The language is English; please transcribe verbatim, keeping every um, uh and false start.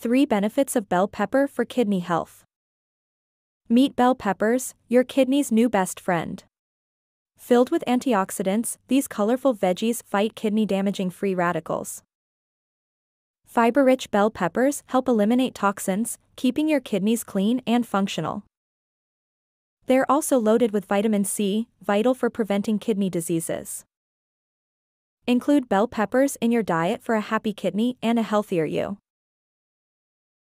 three benefits of bell pepper for kidney health. Meet bell peppers, your kidney's new best friend. Filled with antioxidants, these colorful veggies fight kidney-damaging free radicals. Fiber-rich bell peppers help eliminate toxins, keeping your kidneys clean and functional. They're also loaded with vitamin C, vital for preventing kidney diseases. Include bell peppers in your diet for a happy kidney and a healthier you.